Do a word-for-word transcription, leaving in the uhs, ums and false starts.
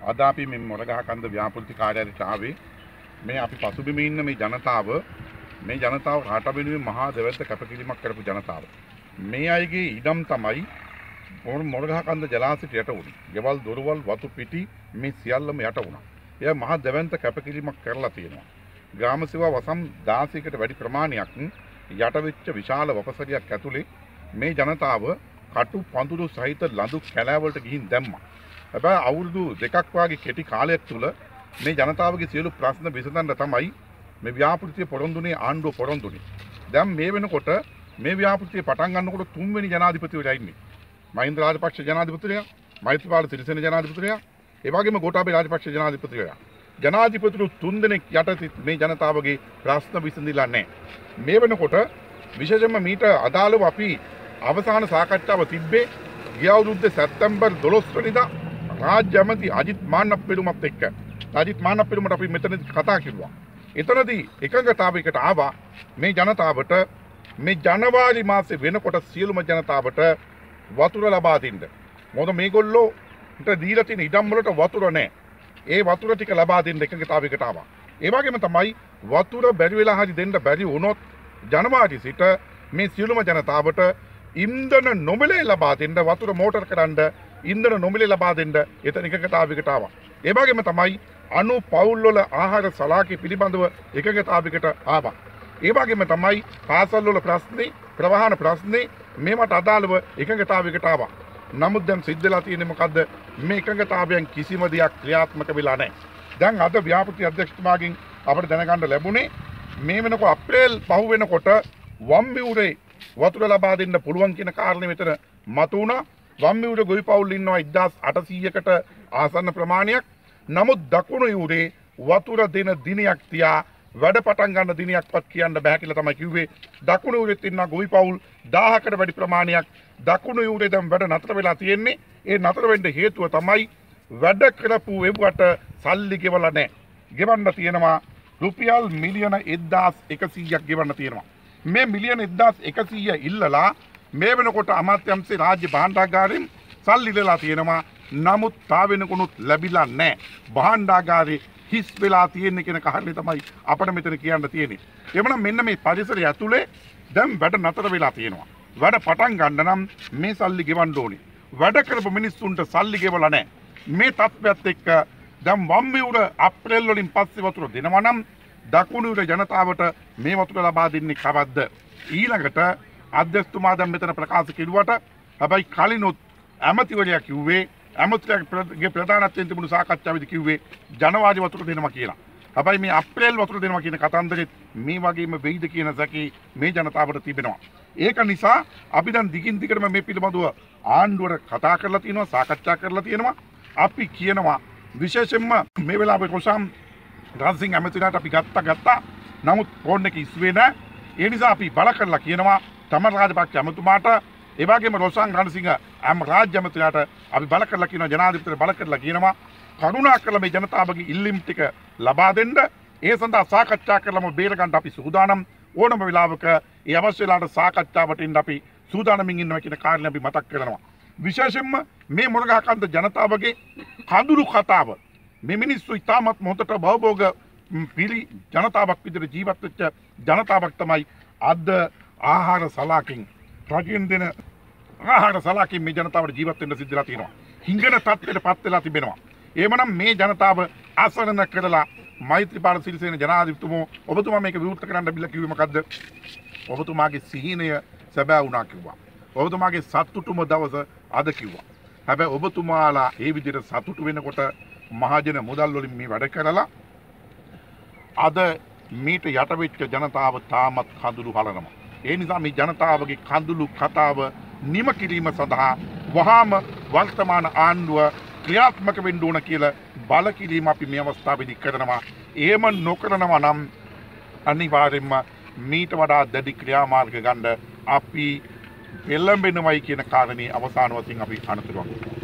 අද අපි මේ මොරගහකන්ද ව්‍යාපෘති කාර්යාලයට ආවේ මේ අපි පසුබිමේ ඉන්න මේ ජනතාව මේ ජනතාව රට වෙනුවෙන් මහා දෙවැත්ත කැපකිරීමක් කරපු ජනතාව. මේ අයගේ ඉඩම් තමයි මොරගහකන්ද ජලාශයට යට වුණේ. ගෙවල් දොරවල් වතු පිටි මේ සියල්ලම යට වුණා. එයා මහා දෙවැත්ත කැපකිරීමක් කරලා තියෙනවා. ග්‍රාම සේවා වසම් දාසයකට වැඩි ප්‍රමාණයක් යට වෙච්ච විශාල වපසරියක් ඇතුලේ මේ ජනතාව කටු පඳුරු සහිත ලඳු කැලෑවලට ගිහින් දැම්මා. හැබැයි අවුරුදු දෙකක් වගේ කෙටි කාලයක් තුල මේ ජනතාවගේ සියලු ප්‍රශ්න විසඳන්න තමයි මේ ව්‍යාපෘතිය පොරොන්දුනේ ආණ්ඩුව පොරොන්දුනේ. දැන් මේ වෙනකොට මේ ව්‍යාපෘතිය පටන් ගන්නකොට තුන්වෙනි ජනාධිපතිවරයා ඉන්නේ. මහින්ද රාජපක්ෂ ජනාධිපතිවරයා, මෛත්‍රීපාල සිරිසේන ජනාධිපතිවරයා, ඒ වගේම ගෝඨාභය රාජපක්ෂ ජනාධිපතිවරයා. ජනාධිපතිතුරු තුන්දෙනෙක් යටතේ මේ ජනතාවගේ ප්‍රශ්න විසඳිලා නැහැ. මේ වෙනකොට විශේෂයෙන්ම මීට අදාළව අපි අවසාන සාකච්ඡාව තිබ්බේ ගිය අවුරුද්දේ සැප්තැම්බර් දොළොස් වෙනිදා රාජ්‍ය ඇමති අජිත් මාන්නප්පිළුමත් එක්ක අජිත් මාන්නප්පිළුමට අපි මෙතනදී කතා කිව්වා. එතනදී එකඟතාවයකට ආවා මේ ජනතාවට මේ ජනවාරි මාසේ වෙනකොට සියලුම ජනතාවට වතුර ලබා දෙන්න. මොකද මේගොල්ලෝට දීලා තියෙන ඉඩම් වලට වතුර නැහැ. ඒ වතුර ටික ලබා දෙන්න එකඟතාවයකට ආවා. ඒ වගේම තමයි වතුර බැරි වෙලා හරි දෙන්න බැරි වුණොත් ජනවාරි සිට මේ සියලුම ජනතාවට ඉන්ධන නොමිලේ ලබා දෙන්න වතුර මෝටර් කරන්න ඉන්ධන නොමිලේ ලබා දෙන්න එතන එකඟතාවයකට ආවා. ඒ වගේම තමයි අනු පවුල් වල ආහාර සලාකේ පිළිබඳව එකඟතාවයකට ආවා. ඒ වගේම තමයි පාසල් වල ප්‍රශ්නේ ප්‍රවාහන ප්‍රශ්නේ මේවට අදාළව එකඟතාවයකට ආවා. නමුත් දැන් සිද්ධ වෙලා තියෙන්නේ මොකද්ද? මේ එකඟතාවයන් කිසිම දෙයක් ක්‍රියාත්මක වෙලා නැහැ. දැන් අද ව්‍යාපෘති අධ්‍යක්ෂතුමාගෙන් අපිට දැනගන්න ලැබුණේ මේ වෙනකොට අප්‍රේල් පහ වෙනකොට වම්බිවුරේ වතුර ලබා දෙන්න පුළුවන් කියන කාරණේ මෙතන මතු වුණා. වම්බිවුරේ ගොවි පවුල් ඉන්නවා එක්දාස් අටසීයකට ආසන්න ප්‍රමාණයක්. නමුත් දකුණු යුරේ වතුර දෙන දිනයක් තියා වැඩ පටන් ගන්න දිනයක්වත් කියන්න බෑ කියලා තමයි කිව්වේ. දකුණු යුරේත් ඉන්න ගොවි පවුල් දහයකට වැඩි ප්‍රමාණයක් දකුණු යුරේ දැන් වැඩ නතර වෙලා තියෙන්නේ. ඒ නතර වෙන්න හේතුව තමයි වැඩ කරපු වෙබ්වට සල්ලි ගෙවලා නැහැ. ගෙවන්න තියෙනවා රුපියල් මිලියන එක්දාස් එකසීයක් ගෙවන්න තියෙනවා. මේ මිලියන එක්දාස් එකසීය ඉල්ලලා මේ වෙනකොට අමාත්‍යාංශේ රාජ්‍ය භාණ්ඩාගාරයෙන් සල්ලි ඉල්ලලා තියෙනවා. නමුත් තා වෙනකොනුත් ලැබිලා නැහැ. භාණ්ඩාගාරේ හිස් වෙලා තියෙන කෙන කාරණේ තමයි අපිට මෙතන කියන්න තියෙන්නේ. එවනම් මෙන්න මේ පරිසරය ඇතුලේ දැන් වැඩ නතර වෙලා තියෙනවා. වැඩ පටන් ගන්න නම් මේ සල්ලි ගෙවන්න ඕනේ. වැඩ කරපු මිනිස්සුන්ට සල්ලි ගෙවලා නැහැ. මේ තත්ත්වයට එක්ක දැන් වම්බිවුර අප්‍රේල් වලින් පස්සේ වතුර දෙනවා නම් දකුණු යුර ජනතාවට මේ වතුර ලබා දෙන්නේ කවද්ද? ඊළඟට අධ්‍යක්ෂතුමා දැන් මෙතන ප්‍රකාශ කෙරුවට හැබැයි කලිනුත් ඇමතිවරයා කිව්වේ ඇමතිවරයාගේ ප්‍රධානත්වයෙන් තිබුණු සාකච්ඡාවේදී කිව්වේ ජනවාරි වතුර දෙනවා කියලා. හැබැයි මේ අප්‍රේල් වතුර දෙනවා කියන කතන්දරෙත් මේ වගේම වෙයිද කියන සැකේ මේ ජනතාවට තිබෙනවා. ඒක නිසා අපි දැන් දිගින් දිගටම මේ පිළිබඳව ආණ්ඩුවට කතා කරලා තියෙනවා, සාකච්ඡා කරලා තියෙනවා. අපි කියනවා විශේෂයෙන්ම මේ වෙලාවේ රොෂාම් රන්සිං ඇමතිලාට අපි ගත්තා ගත්තා. නමුත් ෆෝන් එක ඉස්සේ නැහැ. ඒ නිසා අපි බල කරලා කියනවා තමන් රාජපක්ෂ ඇමතුමාට ඒ වගේම රොෂාම් රන්සිං ඇම රාජ්‍ය ඇමතිලාට අපි බල කරලා කියනවා ජනාධිපතිට බල කරලා කියනවා කරුණාකරලා මේ ජනතාවගේ ඉල්ලීම් ටික ලබා දෙන්න. ඒ සඳහා සාකච්ඡා කරලම බේර ගන්න අපි සූදානම්. ඕනම වෙලාවක ඒ අවශ්‍ය වෙලාවට සාකච්ඡාවට ඉන්න අපි සූදානමින් ඉන්නවා කියන කාරණේ අපි මතක් කරනවා. විශේෂයෙන්ම මේ මොරගහකන්ද ජනතාවගේ කඳුළු කතාව මේ මිනිස්සු ඉතාමත් මොහොතට භවභෝග පිළි ජනතාවක් විදිහට ජීවත් වෙච්ච ජනතාවක් තමයි අද ආහාර සලාකින් රජෙන් දෙන ආහාර සලාකින් මේ ජනතාවට ජීවත් වෙන්න සිද්ධ වෙලා තියෙනවා. හිඟන තත්ත්වයටපත් වෙලා තිබෙනවා. එhmenan මේ ජනතාව අසරණ කරලා මෛත්‍රීපාල සිරිසේන ජනාධිපතිතුමෝ ඔබතුමා මේක විවෘත කරන්න බිල්ල කිව්වේ මොකද්ද? ඔබතුමාගේ සිහිනය සැබෑ වුණා කිව්වා. ඔබතුමාගේ සතුටුම දවස අද කිව්වා. හැබැයි ඔබතුමාලා ඒ විදිහට සතුටු වෙනකොට මහජන මුදල් වලින් මේ වැඩ කරලා අද මීට යට වෙච්ච ජනතාව තාමත් කඳුළු හලනවා. ඒ නිසා මේ ජනතාවගේ කඳුළු කතාව නිම කිරීම සඳහා වහාම වර්තමාන ආණ්ඩුව ක්‍රියාත්මක වෙන්න ඕන කියලා බල කිරීම අපි මේ අවස්ථාවේදී කරනවා. එහෙම නොකරනවා නම් අනිවාර්යයෙන්ම මීට වඩා දැඩි ක්‍රියාමාර්ග ගන්න අපි පෙළඹෙනවයි කියන කාරණේ අවසාන වශයෙන් අපි අනුතරවක්.